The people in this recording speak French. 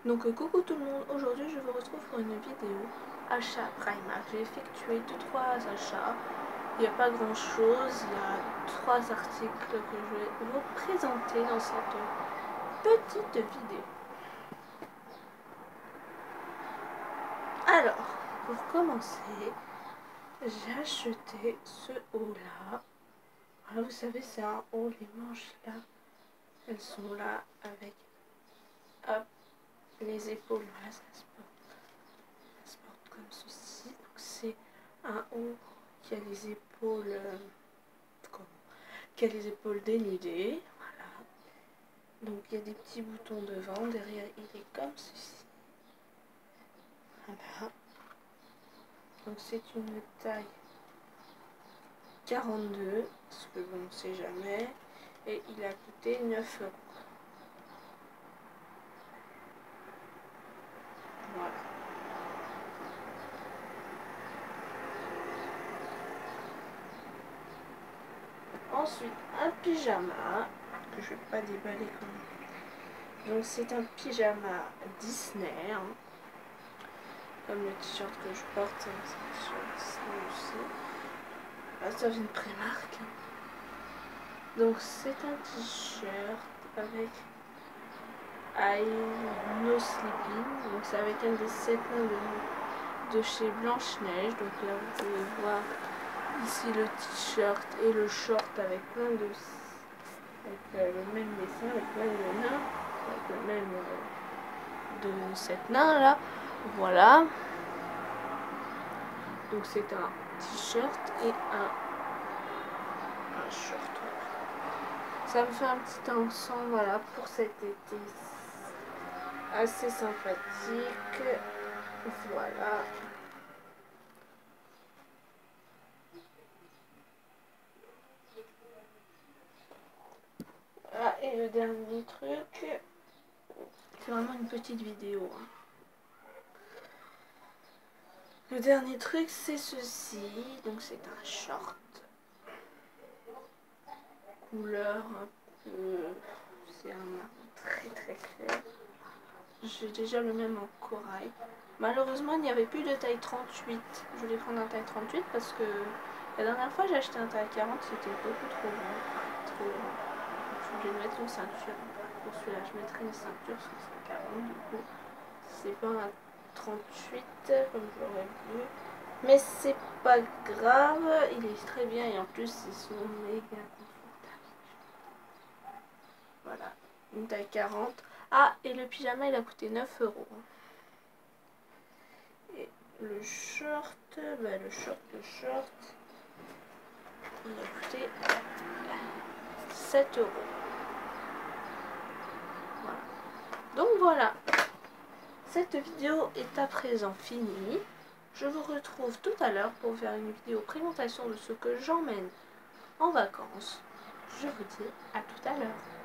Donc coucou tout le monde, aujourd'hui je vous retrouve pour une vidéo achat Primark. J'ai effectué 2-3 achats, il n'y a pas grand chose, il y a 3 articles que je vais vous présenter dans cette petite vidéo. Alors, pour commencer, j'ai acheté ce haut là. Voilà, vous savez c'est un haut, les manches là, elles sont là avec hop, les épaules, voilà ça se porte comme ceci. Donc c'est un haut qui a les épaules dénudées, voilà. Donc il y a des petits boutons devant, derrière il est comme ceci, voilà. Donc c'est une taille 42 parce que bon on sait jamais, et il a coûté 9 €. Voilà. Ensuite, un pyjama que je vais pas déballer comme. Donc c'est un pyjama Disney, hein. Comme le t-shirt que je porte, c'est un t-shirt Disney aussi. Ah, ça vient de Primark. Donc c'est un t-shirt avec I No Sleeping. Donc c'est avec un des 7 nains de chez Blanche-Neige. Donc là vous pouvez voir ici le t-shirt et le short avec plein de... avec le même dessin, avec plein de nains, avec le même de 7 nains là, voilà. Donc c'est un t-shirt et un short, voilà. Ça me fait un petit ensemble, voilà, pour cet été, assez sympathique, voilà. Ah, et le dernier truc, c'est vraiment une petite vidéo, hein. Le dernier truc c'est ceci, donc c'est un short, couleur un peu, c'est un marron très très clair. J'ai déjà le même en corail. Malheureusement il n'y avait plus de taille 38, je voulais prendre un taille 38 parce que la dernière fois j'ai acheté un taille 40, c'était beaucoup trop grand, trop grand. Je voulais mettre une ceinture, pour celui-là je mettrai une ceinture sur ce 40 du coup. C'est pas un 38 comme j'aurais vu, mais c'est pas grave, il est très bien et en plus ils sont méga confortables. Voilà, une taille 40. Ah, et le pyjama il a coûté 9 €. Et le short, le short il a coûté 7 €. Voilà. Donc voilà, cette vidéo est à présent finie. Je vous retrouve tout à l'heure pour faire une vidéo présentation de ce que j'emmène en vacances. Je vous dis à tout à l'heure.